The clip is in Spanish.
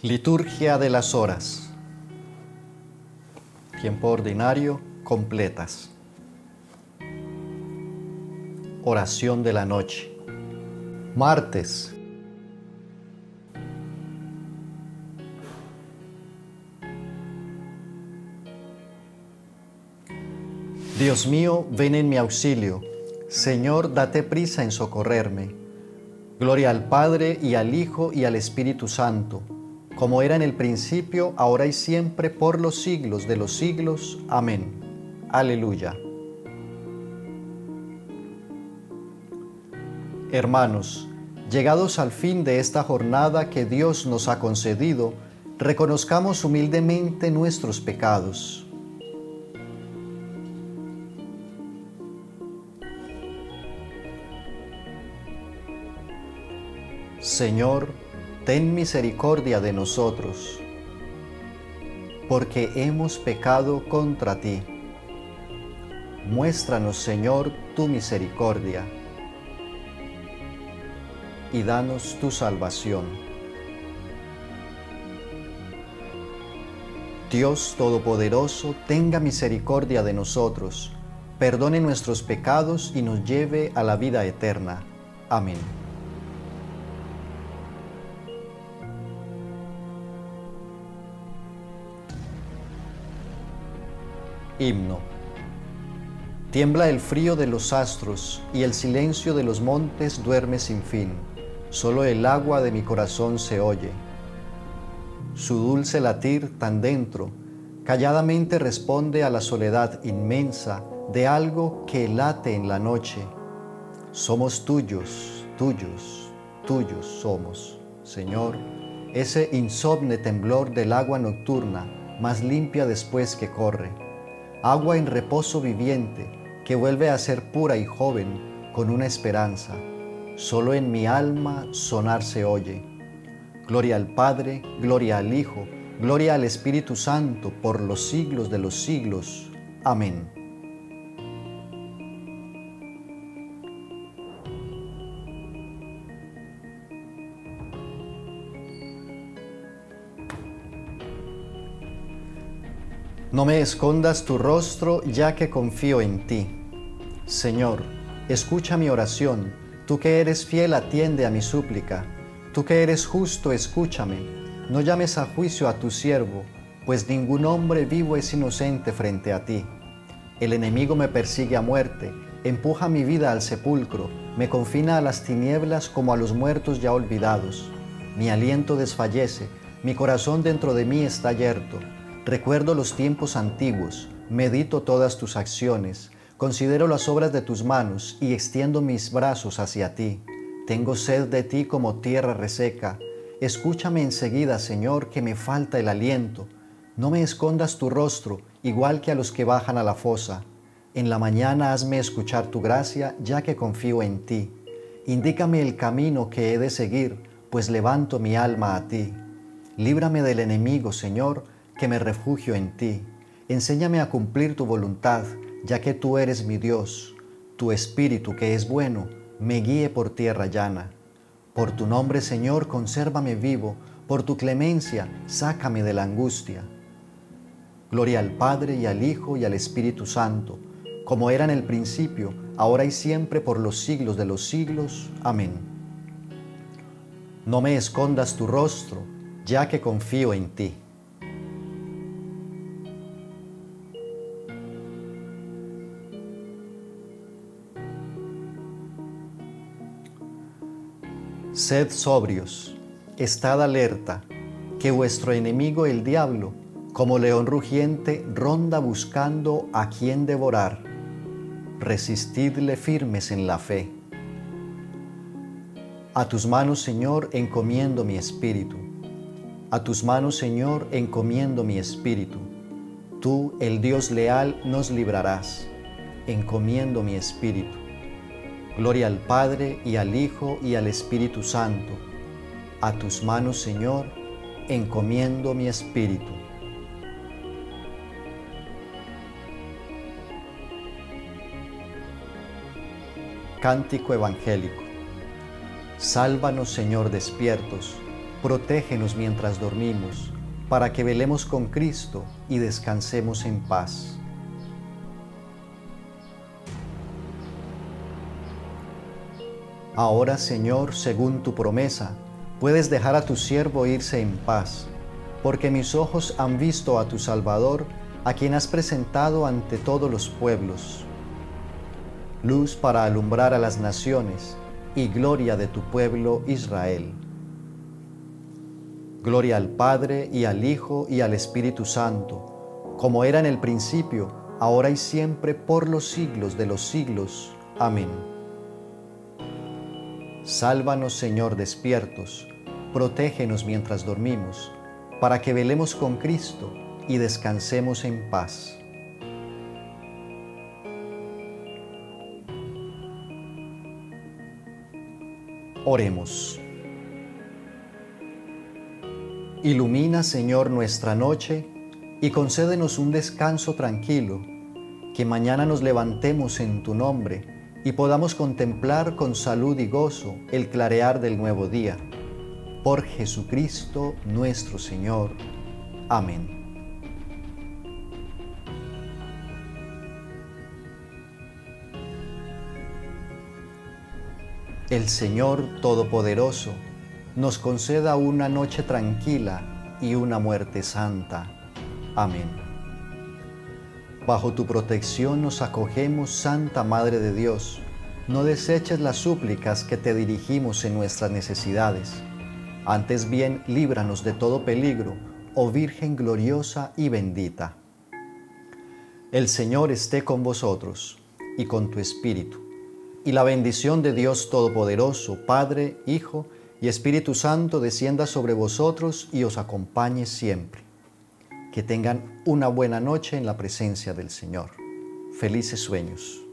Liturgia de las horas. Tiempo ordinario, completas. Oración de la noche. Martes. Dios mío, ven en mi auxilio. Señor, date prisa en socorrerme. Gloria al Padre, y al Hijo, y al Espíritu Santo, como era en el principio, ahora y siempre, por los siglos de los siglos. Amén. Aleluya. Hermanos, llegados al fin de esta jornada que Dios nos ha concedido, reconozcamos humildemente nuestros pecados. Señor, ten misericordia de nosotros, porque hemos pecado contra ti. Muéstranos, Señor, tu misericordia, y danos tu salvación. Dios Todopoderoso, tenga misericordia de nosotros, perdone nuestros pecados y nos lleve a la vida eterna. Amén. Himno. Tiembla el frío de los astros y el silencio de los montes duerme sin fin. Solo el agua de mi corazón se oye. Su dulce latir tan dentro, calladamente responde a la soledad inmensa de algo que late en la noche. Somos tuyos, tuyos, tuyos somos, Señor, ese insomne temblor del agua nocturna, más limpia después que corre. Agua en reposo viviente, que vuelve a ser pura y joven con una esperanza. Solo en mi alma sonar se oye. Gloria al Padre, gloria al Hijo, gloria al Espíritu Santo, por los siglos de los siglos. Amén. No me escondas tu rostro, ya que confío en ti. Señor, escucha mi oración. Tú que eres fiel, atiende a mi súplica. Tú que eres justo, escúchame. No llames a juicio a tu siervo, pues ningún hombre vivo es inocente frente a ti. El enemigo me persigue a muerte, empuja mi vida al sepulcro, me confina a las tinieblas como a los muertos ya olvidados. Mi aliento desfallece, mi corazón dentro de mí está yerto. Recuerdo los tiempos antiguos, medito todas tus acciones, considero las obras de tus manos y extiendo mis brazos hacia ti. Tengo sed de ti como tierra reseca. Escúchame enseguida, Señor, que me falta el aliento. No me escondas tu rostro, igual que a los que bajan a la fosa. En la mañana hazme escuchar tu gracia, ya que confío en ti. Indícame el camino que he de seguir, pues levanto mi alma a ti. Líbrame del enemigo, Señor, que me refugio en ti. Enséñame a cumplir tu voluntad, ya que tú eres mi Dios. Tu Espíritu, que es bueno, me guíe por tierra llana. Por tu nombre, Señor, consérvame vivo. Por tu clemencia, sácame de la angustia. Gloria al Padre, y al Hijo, y al Espíritu Santo, como era en el principio, ahora y siempre, por los siglos de los siglos. Amén. No me escondas tu rostro, ya que confío en ti. Sed sobrios, estad alerta, que vuestro enemigo el diablo, como león rugiente, ronda buscando a quien devorar. Resistidle firmes en la fe. A tus manos, Señor, encomiendo mi espíritu. A tus manos, Señor, encomiendo mi espíritu. Tú, el Dios leal, nos librarás. Encomiendo mi espíritu. Gloria al Padre, y al Hijo, y al Espíritu Santo. A tus manos, Señor, encomiendo mi espíritu. Cántico evangélico. Sálvanos, Señor, despiertos, protégenos mientras dormimos, para que velemos con Cristo y descansemos en paz. Ahora, Señor, según tu promesa, puedes dejar a tu siervo irse en paz, porque mis ojos han visto a tu Salvador, a quien has presentado ante todos los pueblos, luz para alumbrar a las naciones y gloria de tu pueblo Israel. Gloria al Padre, y al Hijo, y al Espíritu Santo, como era en el principio, ahora y siempre, por los siglos de los siglos. Amén. Sálvanos, Señor, despiertos, protégenos mientras dormimos, para que velemos con Cristo y descansemos en paz. Oremos. Ilumina, Señor, nuestra noche y concédenos un descanso tranquilo, que mañana nos levantemos en tu nombre y podamos contemplar con salud y gozo el clarear del nuevo día. Por Jesucristo nuestro Señor. Amén. El Señor Todopoderoso nos conceda una noche tranquila y una muerte santa. Amén. Bajo tu protección nos acogemos, Santa Madre de Dios. No deseches las súplicas que te dirigimos en nuestras necesidades. Antes bien, líbranos de todo peligro, oh Virgen gloriosa y bendita. El Señor esté con vosotros y con tu espíritu. Y la bendición de Dios Todopoderoso, Padre, Hijo y Espíritu Santo descienda sobre vosotros y os acompañe siempre. Que tengan una buena noche en la presencia del Señor. Felices sueños.